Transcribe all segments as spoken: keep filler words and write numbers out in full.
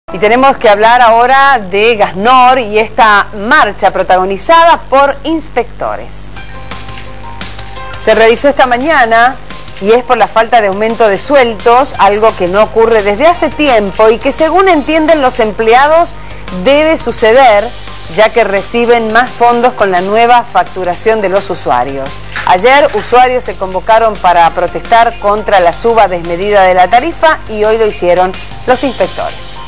Y tenemos que hablar ahora de Gasnor y esta marcha protagonizada por inspectores. Se realizó esta mañana y es por la falta de aumento de sueldos, algo que no ocurre desde hace tiempo y que, según entienden los empleados, debe suceder ya que reciben más fondos con la nueva facturación de los usuarios. Ayer usuarios se convocaron para protestar contra la suba desmedida de la tarifa y hoy lo hicieron los inspectores.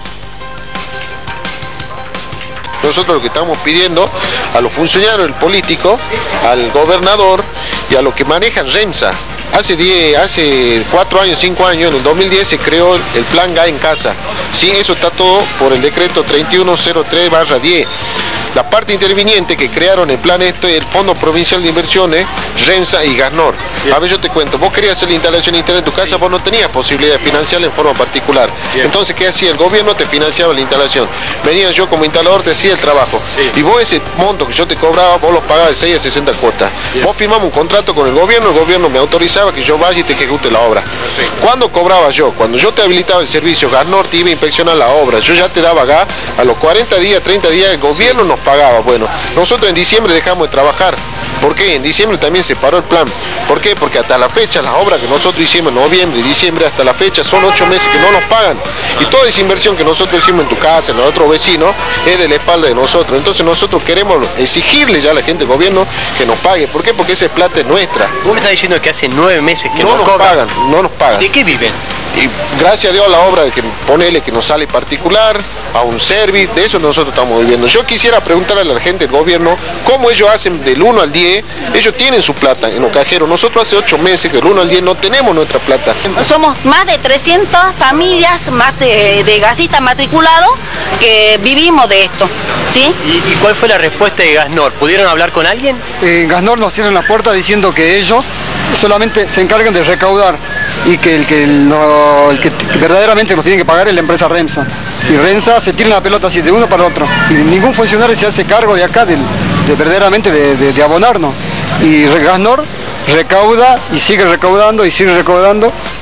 Nosotros lo que estamos pidiendo a los funcionarios políticos, al gobernador y a los que manejan REMSA. Hace diez, hace cuatro años, cinco años, en el dos mil diez se creó el plan G A en casa. Sí, eso está todo por el decreto treinta y uno cero tres barra diez. La parte interviniente que crearon el plan este, el Fondo Provincial de Inversiones, REMSA y Gasnor. Bien. A ver, yo te cuento, vos querías hacer la instalación de internet en tu casa, vos no tenías posibilidad de financiarla en forma particular. Bien. Entonces, ¿qué hacía? El gobierno te financiaba la instalación. Venía yo como instalador, te hacía el trabajo. Sí. Y vos ese monto que yo te cobraba, vos lo pagabas de seis a sesenta cuotas. Bien. Vos firmamos un contrato con el gobierno, el gobierno me autorizaba que yo vaya y te ejecute la obra. Perfecto. ¿Cuándo cobraba yo? Cuando yo te habilitaba el servicio, Gasnor te iba a inspeccionar la obra, yo ya te daba G A, a los cuarenta días, treinta días, el gobierno nos pagaba. Bueno, nosotros en diciembre dejamos de trabajar. ¿Por qué? En diciembre también se paró el plan. ¿Por qué? Porque hasta la fecha, las obras que nosotros hicimos en noviembre y diciembre, hasta la fecha, son ocho meses que no nos pagan. Y toda esa inversión que nosotros hicimos en tu casa, en los otros vecinos, es de la espalda de nosotros. Entonces nosotros queremos exigirle ya a la gente del gobierno que nos pague. ¿Por qué? Porque esa plata es nuestra. Vos me estás diciendo que hace nueve meses que no, no nos cobran. pagan, no nos pagan. ¿De qué viven? Y gracias a Dios a la obra de que ponele que nos sale particular, a un service, de eso nosotros estamos viviendo. Yo quisiera preguntarle a la gente del gobierno cómo ellos hacen del uno al diez, ellos tienen su plata en los cajeros. Nosotros hace ocho meses que del uno al diez no tenemos nuestra plata. Somos más de trescientas familias, más de, de gasistas matriculados que vivimos de esto, ¿sí? ¿Y, y cuál fue la respuesta de Gasnor? ¿Pudieron hablar con alguien? Eh, Gasnor nos cierra la puerta diciendo que ellos solamente se encargan de recaudar y que el que, no, el que verdaderamente nos tiene que pagar es la empresa REMSA. Y REMSA se tira una pelota así de uno para el otro. Y ningún funcionario se hace cargo de acá, de, de verdaderamente de, de, de abonarnos. Y Gasnor recauda y sigue recaudando y sigue recaudando.